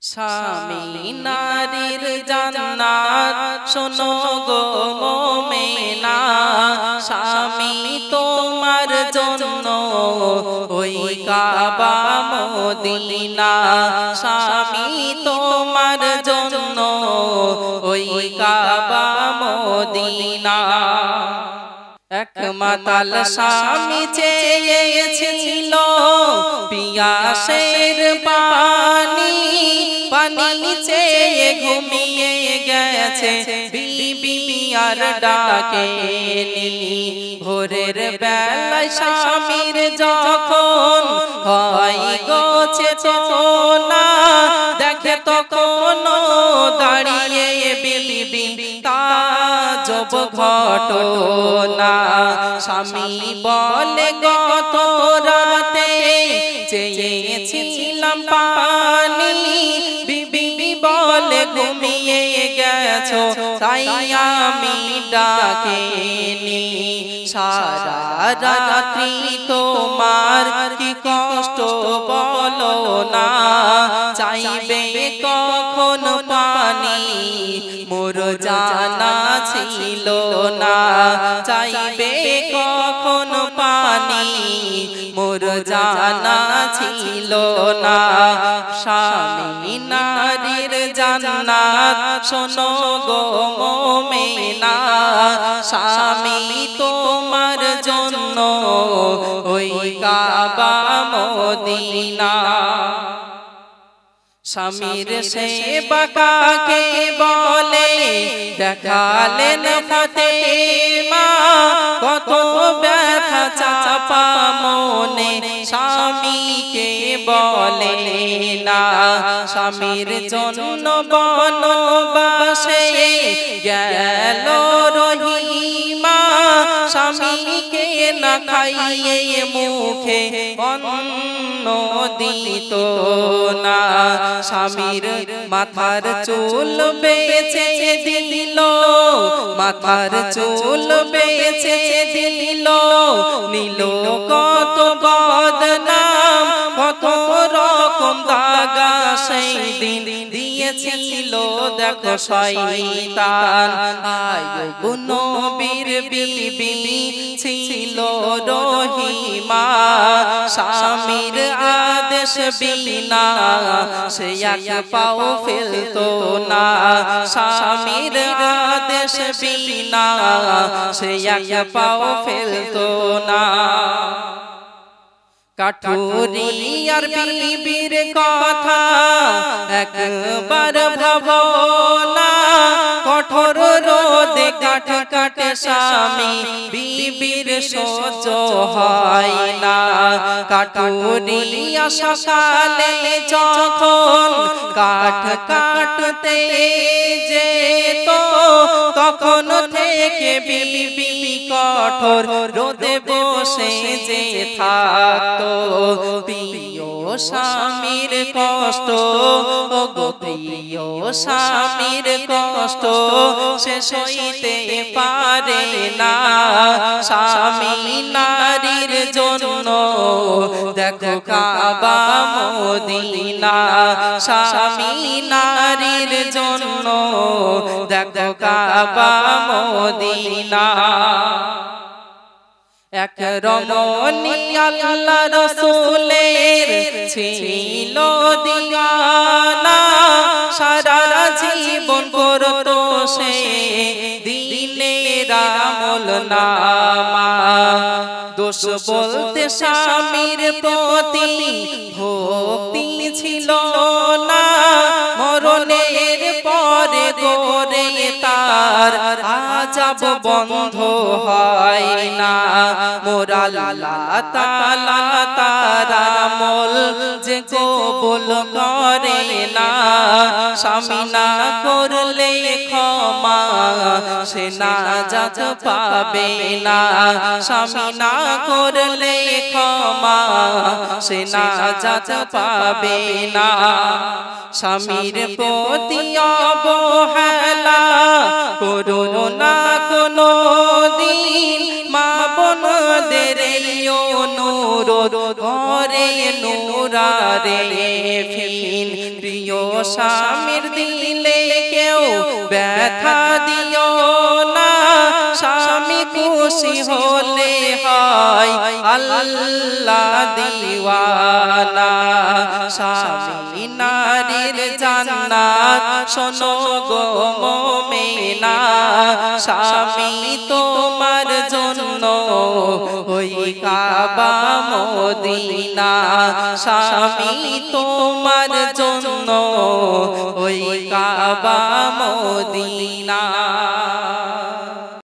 স্বামী নারীর জান্নাত শোনো গো মোমেনা, স্বামী তোমার জন্য ওই কাবা মদিনা, স্বামী তোমার জন্য ওই কাবা মদিনা। এক মাতাল স্বামী চেয়েছিল পিয়াসের পানি, পানি চেয়ে ঘুমিয়ে গেছে বিবি আর ডাকেনি। ভোরের বেলায় স্বামীর যখন হয় গোছে চেতনা, দেখে তখন দাঁড়িয়ে বিবি তাজব ঘটনা। স্বামী বলে গত রাতে চেয়েছিলাম পানি, বিবি বলে ঘুমিয়ে গেছো তাই আমি ডাকিনি। সারা রাত্রি তোমার কি কষ্ট বলো না, চাইবে কখন পানি মোর জানা ছিল না, চাইবে কখন পানি মোর জানা ছিল না। স্বামী নারীর জান্নাত শোনো গো মোমেনা, স্বামী তোমার জন্য ওই কাবা মদিনা। স্বামীর সেবা কাকে বলে দেখালেন ফাতেমা, কত ব্যথা চাপা মনে স্বামীকে বলে না। স্বামীর জন্য বনবাসে গেল রহিমা, স্বামীকে না খাইয়ে মুখে অন্ন দিত না। স্বামীর মাথার চুল বেচে দিল, মাথার চুল বেচে দিল, নিল কত বদনাম, কত রকম দাগা সেই দিন দিয়েছিল দেখো শয়তান। আয়ুব নবীর বিবি ছিল রহিমা, স্বামীর আদেশ বিনা সে এক পাও ফেলতো না, স্বামীর আদেশ বিনা সে এক পাও ফেলতো না। কাঠুরিয়ার বিবির কথা একবার ভাবো না, কঠোর রোদে কাঠ কাটে স্বামী বিবির সহ্য হয় না। কাঠুরিয়া সকালে যখন কাঠ কাটতে যেত, তখন থেকে বিবি কঠোর রোদে বসে যে থাকতো। প্রিয় স্বামীর কষ্ট গো প্রিয় স্বামীর কষ্ট সে সইতে পারে না। স্বামী নারীর জন্য দেখো কাবা মদিনা, স্বামী নারীর জন্য দেখো কাবা মদিনা। এক রমণী আল্লাহ রাসূলের ছিল দিওয়ানা, সারা জীবন করতো সে দিনের আমল নামা। দোষ বলতে স্বামীর প্রতি ভক্তি ছিল না, মরণের পরে গোরে তার আযাব বন্ধ হয় না। মোরা আল্লাহ তাআলা তার আমল যে কবুল করে না, স্বামী না করলে ক্ষমা সে নাজাত পাবে না, স্বামী না করলে ক্ষমা সে নাজাত পাবে না। স্বামীর প্রতি অবহেলা করো না কোনো দিন, মা বোনদের অনুরোধ মুরুদ ঘরে নূরারে ফিন প্রিয় স্বামীর দিলে কেউ ব্যথা দিও না স্বামী খুশি হলে হয় আল্লাহ দিওয়ানা স্বামী নারীর জান্নাত শোনো গো মুমিনা স্বামী তোমার জন্য ওই কাবা মদিনা স্বামী তোমার জন্য ওই কাবা মদিনা